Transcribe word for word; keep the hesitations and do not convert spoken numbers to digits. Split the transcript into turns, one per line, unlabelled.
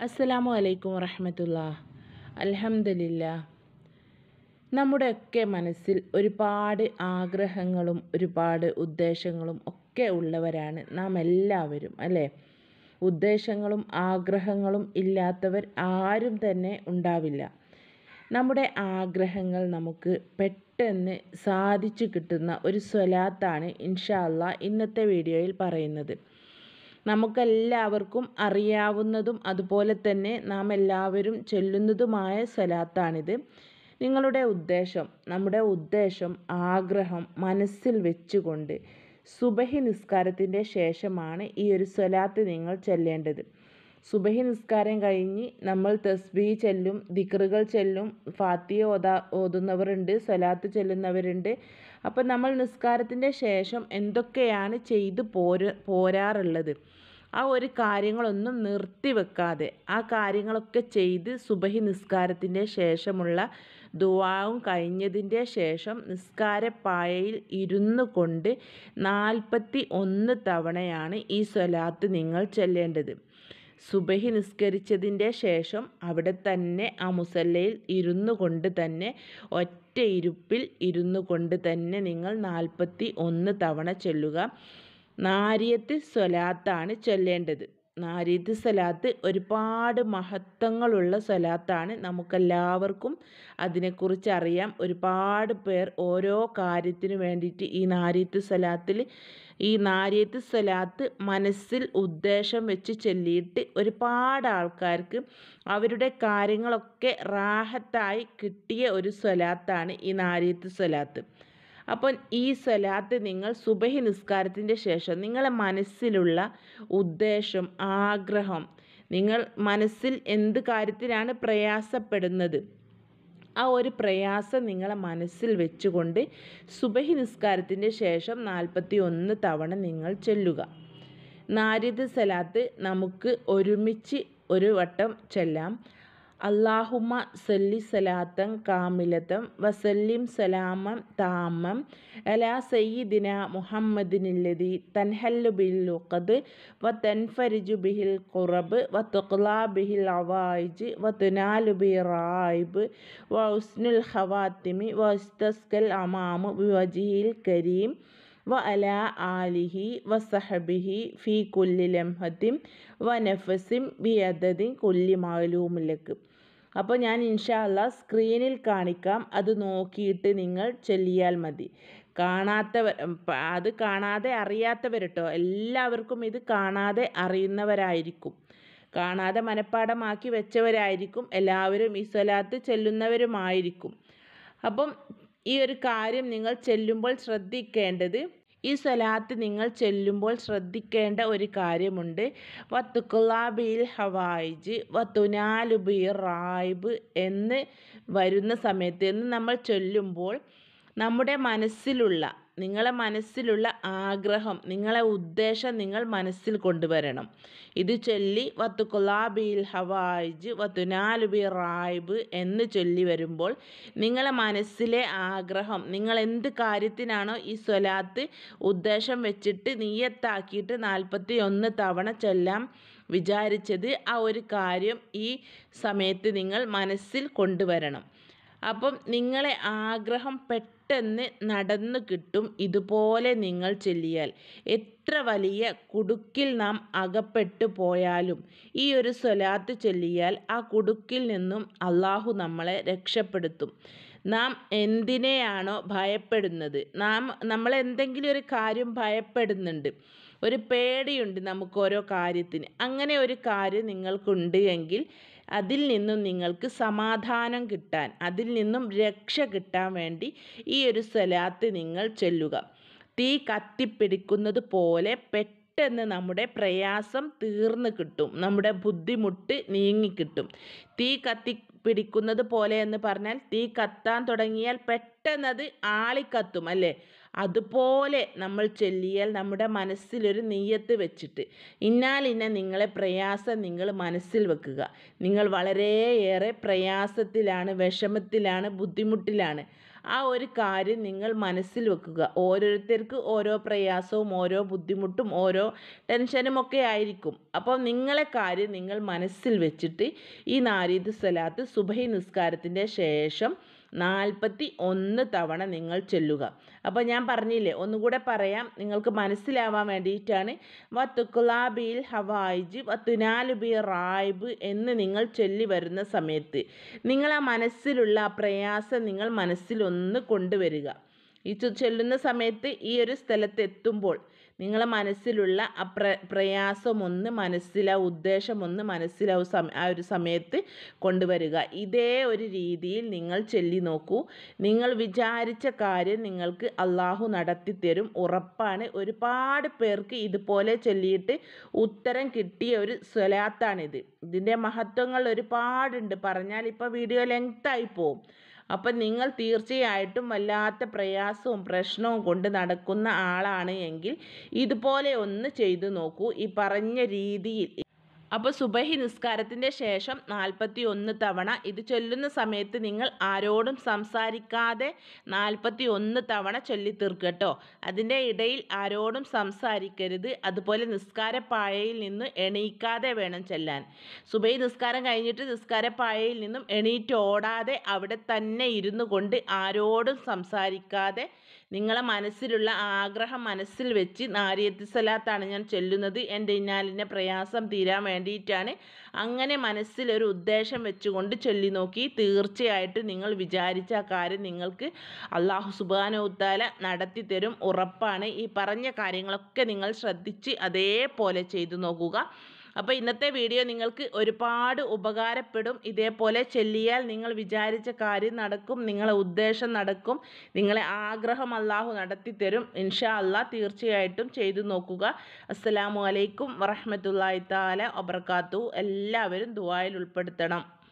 അസ്സലാമു അലൈക്കും വറഹ്മത്തുള്ളാഹി. അൽഹംദുലില്ലാ. നമ്മുടെയൊക്കെ മനസ്സിൽ ഒരുപാട് ആഗ്രഹങ്ങളും ഒരുപാട് ഉദ്ദേശങ്ങളും ഒക്കെ ഉള്ളവരാണ് നാം എല്ലാവരും, അല്ലേ? ഉദ്ദേശങ്ങളും ആഗ്രഹങ്ങളും ഇല്ലാത്തവർ ആരും തന്നെ ഉണ്ടാവില്ല. നമ്മുടെ ആഗ്രഹങ്ങൾ നമുക്ക് പെട്ടെന്ന് സാധിച്ചു കിട്ടുന്ന ഒരു സ്വലാത്താണ് ഇൻഷാ അല്ലാഹ് ഇന്നത്തെ വീഡിയോയിൽ പറയുന്നത്. നമുക്കെല്ലാവർക്കും അറിയാവുന്നതും അതുപോലെ തന്നെ നാം എല്ലാവരും ചൊല്ലുന്നതുമായ സ്വലാത്താണിത്. നിങ്ങളുടെ ഉദ്ദേശം, നമ്മുടെ ഉദ്ദേശം, ആഗ്രഹം മനസ്സിൽ വെച്ചുകൊണ്ട് സുബഹി നിസ്കാരത്തിൻ്റെ ശേഷമാണ് ഈ ഒരു സ്വലാത്ത് നിങ്ങൾ ചൊല്ലേണ്ടത്. സുബഹി നിസ്കാരം കഴിഞ്ഞ് നമ്മൾ തസ്ബീഹ് ചൊല്ലും, ദിക്റുകൾ ചൊല്ലും, ഫാത്തിഹ ഓതാ ഓതുന്നവരുണ്ട്, സ്വലാത്ത് ചൊല്ലുന്നവരുണ്ട്. അപ്പം നമ്മൾ നിസ്കാരത്തിൻ്റെ ശേഷം എന്തൊക്കെയാണ് ചെയ്തു പോര പോരാറുള്ളത് ആ ഒരു കാര്യങ്ങളൊന്നും നിർത്തിവെക്കാതെ ആ കാര്യങ്ങളൊക്കെ ചെയ്ത് സുബഹി നിസ്കാരത്തിൻ്റെ ശേഷമുള്ള ദുആവും കഴിഞ്ഞതിൻ്റെ ശേഷം നിസ്കാരപ്പായയിൽ ഇരുന്നു കൊണ്ട് നാൽപ്പത്തി ഒന്ന് തവണയാണ് ഈ സ്വലാത്ത് നിങ്ങൾ ചൊല്ലേണ്ടത്. സുബഹി നിസ്കരിച്ചതിൻ്റെ ശേഷം അവിടെ തന്നെ ആ മുസല്ലയിൽ ഇരുന്നു കൊണ്ട് തന്നെ ഒറ്റ ഇരുപ്പിൽ ഇരുന്നു കൊണ്ട് തന്നെ നിങ്ങൾ നാൽപ്പത്തി ഒന്ന് തവണ ചൊല്ലുക. നാരിയത്ത് സ്വലാത്താണ് ചൊല്ലേണ്ടത്. നാരിയത്ത് സ്വലാത്ത് ഒരുപാട് മഹത്വങ്ങളുള്ള സ്വലാത്താണ്. നമുക്കെല്ലാവർക്കും അതിനെക്കുറിച്ച് അറിയാം. ഒരുപാട് പേർ ഓരോ കാര്യത്തിനു വേണ്ടിയിട്ട് ഈ നാരിയത്ത് സ്വലാത്തിൽ ഈ നാരിയത്ത് സ്വലാത്ത് മനസ്സിൽ ഉദ്ദേശം വെച്ച് ചൊല്ലിയിട്ട് ഒരുപാട് ആൾക്കാർക്ക് അവരുടെ കാര്യങ്ങളൊക്കെ റാഹത്തായി കിട്ടിയ ഒരു സ്വലാത്താണ് ഈ നാരിയത്ത് സ്വലാത്ത്. അപ്പം ഈ സ്വലാത്ത് നിങ്ങൾ സുബഹി നിസ്കാരത്തിൻ്റെ ശേഷം നിങ്ങളെ മനസ്സിലുള്ള ഉദ്ദേശം, ആഗ്രഹം, നിങ്ങൾ മനസ്സിൽ എന്ത് കാര്യത്തിനാണ് പ്രയാസപ്പെടുന്നത് ആ ഒരു പ്രയാസം നിങ്ങളെ മനസ്സിൽ വെച്ചുകൊണ്ട് സുബഹി നിസ്കാരത്തിൻ്റെ ശേഷം നാൽപ്പത്തി ഒന്ന് തവണ നിങ്ങൾ ചൊല്ലുക. നാരിയത്ത് സ്വലാത്ത് നമുക്ക് ഒരുമിച്ച് ഒരു വട്ടം ചൊല്ലാം. അല്ലാഹുമ്മ സല്ലി സലാത്തൻ കാമിലത്തൻ വസല്ലിം സലാമൻ താമം അലാ സയ്യിദിന മുഹമ്മദിനില്ലദി തൻഹല്ലു ബിൽ ഉഖദ് വ തൻഫരിജു ബിഹിൽ ഖുറബ് വ തുഖ്ലാ ബിഹിൽ അവൈജ് വ തുനാലു ബി റായിബ് വ ഉസ്നുൽ ഖവാത്തിമി വ ഇസ്തസ്കൽ അമാമു ബിവജ്ഹിൽ കരീം വ അലാ ആലിഹി വ സഹബിഹി ഫീ കുല്ലി ലംഹത്തിൻ വ നഫസിൻ ബിയദദിൻ കുല്ലി മഅലൂമിലക്ക്. അപ്പോൾ ഞാൻ ഇൻഷാ അല്ലാഹ് സ്ക്രീനിൽ കാണിക്കാം, അത് നോക്കിയിട്ട് നിങ്ങൾ ചൊല്ലിയാൽ മതി. കാണാത്തവർ, അത് കാണാതെ അറിയാത്തവർ കേട്ടോ, എല്ലാവർക്കും ഇത് കാണാതെ അറിയുന്നവരായിരിക്കും, കാണാതെ മനഃപ്പാഠമാക്കി വെച്ചവരായിരിക്കും, എല്ലാവരും ഈ സ്വലാത്ത് ചൊല്ലുന്നവരുമായിരിക്കും. അപ്പം ഈ ഒരു കാര്യം നിങ്ങൾ ചൊല്ലുമ്പോൾ ശ്രദ്ധിക്കേണ്ടത്, ഈ സ്വലാത്ത് നിങ്ങൾ ചൊല്ലുമ്പോൾ ശ്രദ്ധിക്കേണ്ട ഒരു കാര്യമുണ്ട്. വത്തുഖ്ലാ ബിൽ ഹവായിജ് വത്തുനാലു ബി റായിബ് എന്ന് വരുന്ന സമയത്ത് എന്ന് നമ്മൾ ചൊല്ലുമ്പോൾ നമ്മുടെ മനസ്സിലുള്ള, നിങ്ങളെ മനസ്സിലുള്ള ആഗ്രഹം, നിങ്ങളെ ഉദ്ദേശം നിങ്ങൾ മനസ്സിൽ കൊണ്ടുവരണം. ഇത് ചൊല്ലി വത്തുഖ്ലാ ബിൽ ഹവായിജ് വത്തുനാലു ബി റായിബ് എന്ന് ചൊല്ലി വരുമ്പോൾ നിങ്ങളെ മനസ്സിലെ ആഗ്രഹം, നിങ്ങൾ എന്ത് കാര്യത്തിനാണോ ഈ സ്വലാത്ത് ഉദ്ദേശം വെച്ചിട്ട് നിയ്യത്താക്കിയിട്ട് നാൽപ്പത്തി ഒന്ന് തവണ ചൊല്ലാൻ വിചാരിച്ചത് ആ ഒരു കാര്യം ഈ സമയത്ത് നിങ്ങൾ മനസ്സിൽ കൊണ്ടുവരണം. അപ്പം നിങ്ങളെ ആഗ്രഹം പെട്ടെന്ന് നടന്നു കിട്ടും. ഇതുപോലെ നിങ്ങൾ ചൊല്ലിയാൽ എത്ര വലിയ കുടുക്കിൽ നാം അകപ്പെട്ടു പോയാലും ഈ ഒരു സ്വലാത്ത് ചൊല്ലിയാൽ ആ കുടുക്കിൽ നിന്നും അള്ളാഹു നമ്മളെ രക്ഷപ്പെടുത്തും. നാം എന്തിനെയാണോ ഭയപ്പെടുന്നത്, നാം നമ്മൾ എന്തെങ്കിലും ഒരു കാര്യം ഭയപ്പെടുന്നുണ്ട്, ഒരു പേടിയുണ്ട് നമുക്ക് ഓരോ കാര്യത്തിന്, അങ്ങനെ ഒരു കാര്യം നിങ്ങൾക്കുണ്ട് എങ്കിൽ അതിൽ നിന്നും നിങ്ങൾക്ക് സമാധാനം കിട്ടാൻ, അതിൽ നിന്നും രക്ഷ കിട്ടാൻ വേണ്ടി ഈ ഒരു സ്വലാത്ത് നിങ്ങൾ ചൊല്ലുക. തീ കത്തിപ്പിടിക്കുന്നത് പോലെ പെട്ടെന്ന് നമ്മുടെ പ്രയാസം തീർന്നു കിട്ടും, നമ്മുടെ ബുദ്ധിമുട്ട് നീങ്ങിക്കിട്ടും. തീ കത്തിപ്പിടിക്കുന്നത് പോലെ എന്ന് പറഞ്ഞാൽ തീ കത്താൻ തുടങ്ങിയാൽ പെട്ടെന്നത് ആളിക്കത്തും, അല്ലേ? അതുപോലെ നമ്മൾ ചൊല്ലിയാൽ നമ്മുടെ മനസ്സിലൊരു നിയ്യത്ത് വെച്ചിട്ട് ഇന്നാലിന്ന നിങ്ങളെ പ്രയാസം നിങ്ങൾ മനസ്സിൽ വെക്കുക. നിങ്ങൾ വളരെയേറെ പ്രയാസത്തിലാണ്, വിഷമത്തിലാണ്, ബുദ്ധിമുട്ടിലാണ്. ആ ഒരു കാര്യം നിങ്ങൾ മനസ്സിൽ വെക്കുക. ഓരോരുത്തർക്ക് ഓരോ പ്രയാസവും ഓരോ ബുദ്ധിമുട്ടും ഓരോ ടെൻഷനും ഒക്കെ ആയിരിക്കും. അപ്പോൾ നിങ്ങളെ കാര്യം നിങ്ങൾ മനസ്സിൽ വെച്ചിട്ട് ഈ നാരീദ് സ്വലാത്ത് സുബഹി നിസ്കാരത്തിൻ്റെ ശേഷം നാൽപ്പത്തി ഒന്ന് തവണ നിങ്ങൾ ചൊല്ലുക. അപ്പോൾ ഞാൻ പറഞ്ഞില്ലേ, ഒന്നുകൂടെ പറയാം, നിങ്ങൾക്ക് മനസ്സിലാവാൻ വേണ്ടിയിട്ടാണ്. വത്തുക്കുലാബിൽ ഹവായിജ് വത്തുനാലുബി റായിബ് എന്ന് നിങ്ങൾ ചൊല്ലി വരുന്ന സമയത്ത് നിങ്ങൾ ആ മനസ്സിലുള്ള ആ പ്രയാസം നിങ്ങൾ മനസ്സിലൊന്ന് കൊണ്ടുവരിക. ഈ ചൊല്ലുന്ന സമയത്ത് ഈ ഒരു സ്ഥലത്ത് എത്തുമ്പോൾ നിങ്ങളെ മനസ്സിലുള്ള ആ പ്ര പ്രയാസമൊന്ന് മനസ്സിൽ ആ ഉദ്ദേശമൊന്ന് മനസ്സിൽ ആ സമ ആ ഒരു സമയത്ത് കൊണ്ടുവരിക. ഇതേ ഒരു രീതിയിൽ നിങ്ങൾ ചൊല്ലി നോക്കൂ. നിങ്ങൾ വിചാരിച്ച കാര്യം നിങ്ങൾക്ക് അള്ളാഹു നടത്തിത്തരും, ഉറപ്പാണ്. ഒരുപാട് പേർക്ക് ഇതുപോലെ ചൊല്ലിയിട്ട് ഉത്തരം കിട്ടിയ ഒരു സ്വലാത്താണിത്. ഇതിൻ്റെ മഹത്വങ്ങൾ ഒരുപാടുണ്ട്, പറഞ്ഞാൽ ഇപ്പോൾ വീഡിയോ ലെങ്തായി പോവും. അപ്പം നിങ്ങൾ തീർച്ചയായിട്ടും വല്ലാത്ത പ്രയാസവും പ്രശ്നവും കൊണ്ട് നടക്കുന്ന ആളാണ് എങ്കിൽ ഇതുപോലെ ഒന്ന് ചെയ്തു നോക്കൂ, ഈ പറഞ്ഞ രീതിയിൽ. അപ്പോൾ സുബഹി നിസ്കാരത്തിൻ്റെ ശേഷം നാൽപ്പത്തി ഒന്ന് തവണ ഇത് ചൊല്ലുന്ന സമയത്ത് നിങ്ങൾ ആരോടും സംസാരിക്കാതെ നാൽപ്പത്തി ഒന്ന് തവണ ചൊല്ലി തീർക്കട്ടോ. അതിൻ്റെ ഇടയിൽ ആരോടും സംസാരിക്കരുത്. അതുപോലെ നിസ്കാരപ്പായയിൽ നിന്ന് എണീക്കാതെ വേണം ചെല്ലാൻ. സുബഹി നിസ്കാരം കഴിഞ്ഞിട്ട് നിസ്കാരപ്പായയിൽ നിന്നും എണീറ്റ് ഓടാതെ അവിടെ തന്നെ ഇരുന്നു കൊണ്ട് ആരോടും സംസാരിക്കാതെ നിങ്ങളെ മനസ്സിലുള്ള ആഗ്രഹം മനസ്സിൽ വെച്ച് നാരിയത്ത് സ്വലാത്താണ് ഞാൻ ചൊല്ലുന്നത്, എൻ്റെ ഇന്നാലിൻ്റെ പ്രയാസം തീരാൻ വേണ്ടിയിട്ടാണ്. അങ്ങനെ മനസ്സിലൊരു ഉദ്ദേശം വെച്ചുകൊണ്ട് ചൊല്ലി നോക്കി. തീർച്ചയായിട്ടും നിങ്ങൾ വിചാരിച്ച ആ കാര്യം നിങ്ങൾക്ക് അള്ളാഹു സുബ്ഹാനഹു വതആല നടത്തി തരും, ഉറപ്പാണ്. ഈ പറഞ്ഞ കാര്യങ്ങളൊക്കെ നിങ്ങൾ ശ്രദ്ധിച്ച് അതേപോലെ ചെയ്തു നോക്കുക. അപ്പോൾ ഇന്നത്തെ വീഡിയോ നിങ്ങൾക്ക് ഒരുപാട് ഉപകാരപ്പെടും. ഇതേപോലെ ചൊല്ലിയാൽ നിങ്ങൾ വിചാരിച്ച കാര്യം നടക്കും, നിങ്ങളെ ഉദ്ദേശം നടക്കും, നിങ്ങളെ ആഗ്രഹം അള്ളാഹു നടത്തി തരും. ഇൻഷാ അള്ളാഹ് തീർച്ചയായിട്ടും ചെയ്തു നോക്കുക. അസ്സലാമു അലൈക്കും വറഹ്മത്തുള്ളാഹി തആല വബറകാതുഹു. എല്ലാവരും ദുആയിൽ ഉൾപ്പെടുത്തണം.